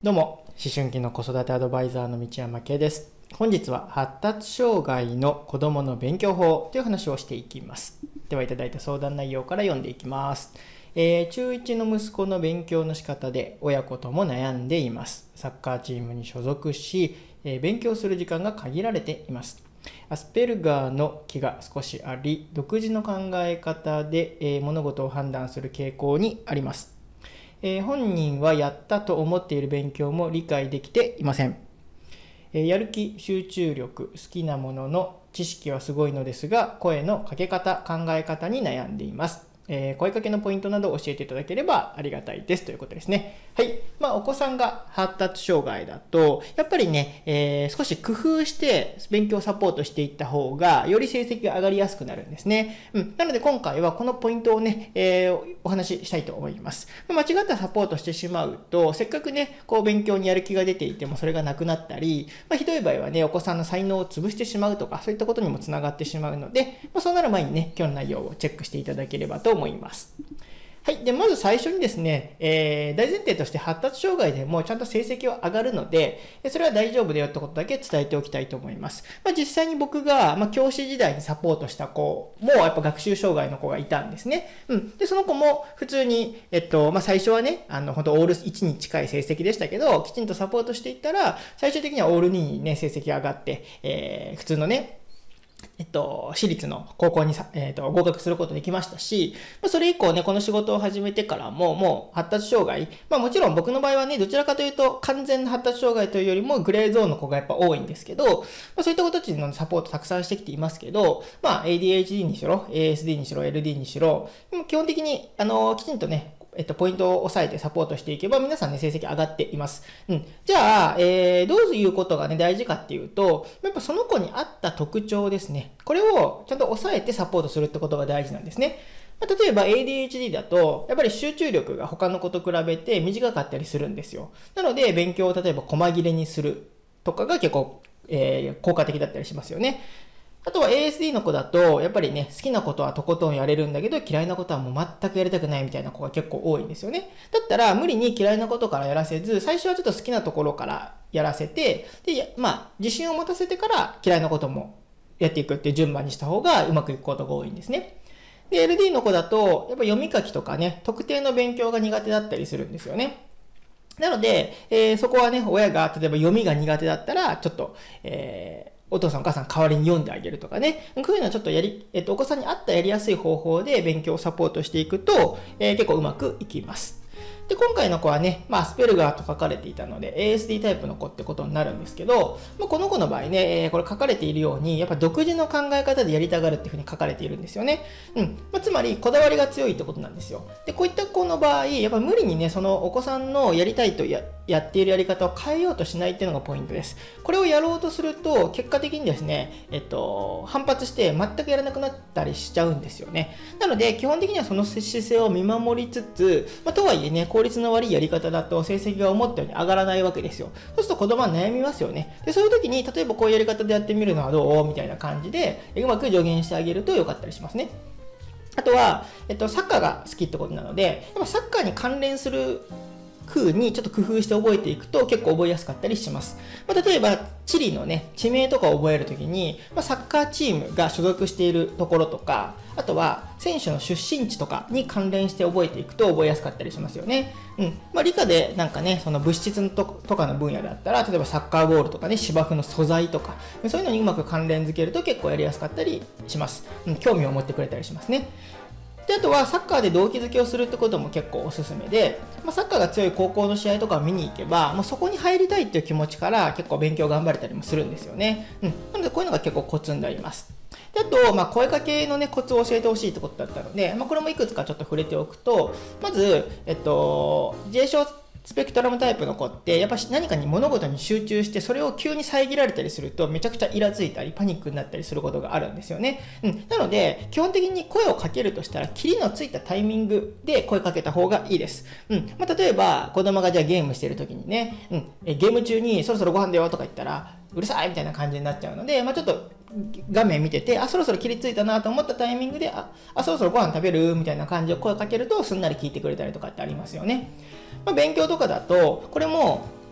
どうも、思春期の子育てアドバイザーの道山圭です。本日は発達障害の子どもの勉強法という話をしていきます。では、いただいた相談内容から読んでいきます。中1の息子の勉強の仕方で親子とも悩んでいます。サッカーチームに所属し、勉強する時間が限られています。アスペルガーの気が少しあり、独自の考え方で、物事を判断する傾向にあります。本人はやったと思っている勉強も理解できていません。やる気、集中力、好きなものの知識はすごいのですが、声のかけ方、考え方に悩んでいます。声かけのポイントなどを教えていただければありがたいですということですね。はい。お子さんが発達障害だと、やっぱりね、少し工夫して勉強サポートしていった方が、より成績が上がりやすくなるんですね。なので今回はこのポイントをね、お話ししたいと思います。間違ったサポートしてしまうと、せっかくね、勉強にやる気が出ていてもそれがなくなったり、ひどい場合はね、お子さんの才能を潰してしまうとか、そういったことにもつながってしまうので、そうなる前にね、今日の内容をチェックしていただければと思います。はい。で、まず最初にですね、大前提として発達障害でもちゃんと成績は上がるので、それは大丈夫だよってことだけ伝えておきたいと思います。実際に僕が、教師時代にサポートした子もやっぱ学習障害の子がいたんですね。で、その子も普通に、最初はね、本当オール1に近い成績でしたけど、きちんとサポートしていったら、最終的にはオール2にね、成績が上がって、普通のね、私立の高校に合格することできましたし、それ以降ね、この仕事を始めてからもう発達障害、もちろん僕の場合はね、どちらかというと完全な発達障害というよりもグレーゾーンの子がやっぱ多いんですけど、そういった子たちのサポートたくさんしてきていますけど、ADHD にしろ、ASD にしろ、LD にしろ、基本的にきちんとね、ポイントを押さえてサポートしていけば、皆さんね、成績上がっています。じゃあ、どういうことがね、大事かっていうと、やっぱその子に合った特徴ですね。これをちゃんと抑えてサポートするってことが大事なんですね。例えば ADHD だと、やっぱり集中力が他の子と比べて短かったりするんですよ。なので、勉強を例えば細切れにするとかが結構、効果的だったりしますよね。あとは ASD の子だと、やっぱりね、好きなことはとことんやれるんだけど、嫌いなことはもう全くやりたくないみたいな子が結構多いんですよね。だったら、無理に嫌いなことからやらせず、最初はちょっと好きなところからやらせて、で、自信を持たせてから嫌いなこともやっていくっていう順番にした方がうまくいくことが多いんですね。で、LD の子だと、やっぱ読み書きとかね、特定の勉強が苦手だったりするんですよね。なので、そこはね、親が例えば読みが苦手だったら、ちょっと、お父さんお母さん代わりに読んであげるとかね。こういうのはちょっとお子さんに合ったやりやすい方法で勉強をサポートしていくと、結構うまくいきます。で、今回の子はね、アスペルガーと書かれていたので、ASD タイプの子ってことになるんですけど、この子の場合ね、これ書かれているように、やっぱ独自の考え方でやりたがるっていうふうに書かれているんですよね。つまり、こだわりが強いってことなんですよ。で、こういった子の場合、やっぱ無理にね、そのお子さんのやりたいとやっているやり方を変えようとしないっていうのがポイントです。これをやろうとすると、結果的にですね、反発して全くやらなくなったりしちゃうんですよね。なので、基本的にはその姿勢を見守りつつ、とはいえね、効率の悪いやり方だと成績が思ったように上がらないわけですよ。そうすると子供は悩みますよね。で、そういう時に、例えばこういうやり方でやってみるのはどうみたいな感じで、うまく助言してあげると良かったりしますね。あとは、サッカーが好きってことなので、やっぱサッカーに関連する風にちょっと工夫して覚えていくと結構覚えやすかったりします。例えば、地理のね、地名とかを覚えるときに、サッカーチームが所属しているところとか、あとは選手の出身地とかに関連して覚えていくと覚えやすかったりしますよね。理科でなんかね、その物質とかの分野だったら、例えばサッカーボールとかね、芝生の素材とか、そういうのにうまく関連づけると結構やりやすかったりします。興味を持ってくれたりしますね。で、あとはサッカーで動機づけをするってことも結構おすすめで、サッカーが強い高校の試合とかを見に行けば、もうそこに入りたいっていう気持ちから結構勉強頑張れたりもするんですよね。なのでこういうのが結構コツになります。で、あと、声かけのね、コツを教えてほしいってことだったので、これもいくつかちょっと触れておくと、まず、自閉症スペクトラムタイプの子ってやっぱ何かに物事に集中してそれを急に遮られたりするとめちゃくちゃイラついたりパニックになったりすることがあるんですよね。なので基本的に声をかけるとしたらキリのついたタイミングで声かけた方がいいです。例えば子供がじゃあゲームしてる時にね、ゲーム中にそろそろご飯だよとか言ったらうるさいみたいな感じになっちゃうので、ちょっと画面見てて、そろそろ切りついたなと思ったタイミングで、そろそろご飯食べるみたいな感じで声かけるとすんなり聞いてくれたりとかってありますよね。勉強とかだと、これも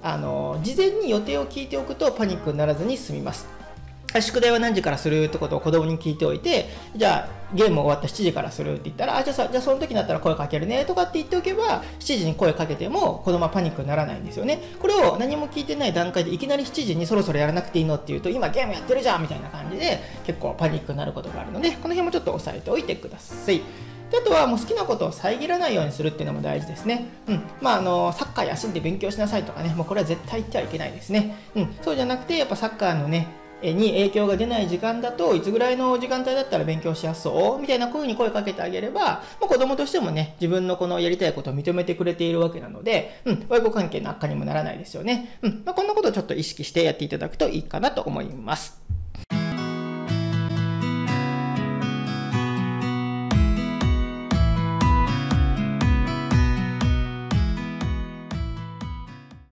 事前に予定を聞いておくとパニックにならずに済みます。宿題は何時からするってことを子供に聞いておいて、じゃあゲーム終わった7時からするって言ったら、じゃあその時になったら声かけるねとかって言っておけば、7時に声かけても子供はパニックにならないんですよね。これを何も聞いてない段階でいきなり7時にそろそろやらなくていいのって言うと、今ゲームやってるじゃんみたいな感じで結構パニックになることがあるので、この辺もちょっと押さえておいてください。で、あとはもう好きなことを遮らないようにするっていうのも大事ですね。サッカー休んで勉強しなさいとかね、もうこれは絶対言ってはいけないですね。そうじゃなくて、やっぱサッカーのね、に影響が出ない時間だと、いつぐらいの時間帯だったら勉強しやすそうみたいな風に声かけてあげれば、子供としてもね、自分のこのやりたいことを認めてくれているわけなので、親子関係の悪化にもならないですよね。こんなことをちょっと意識してやっていただくといいかなと思います。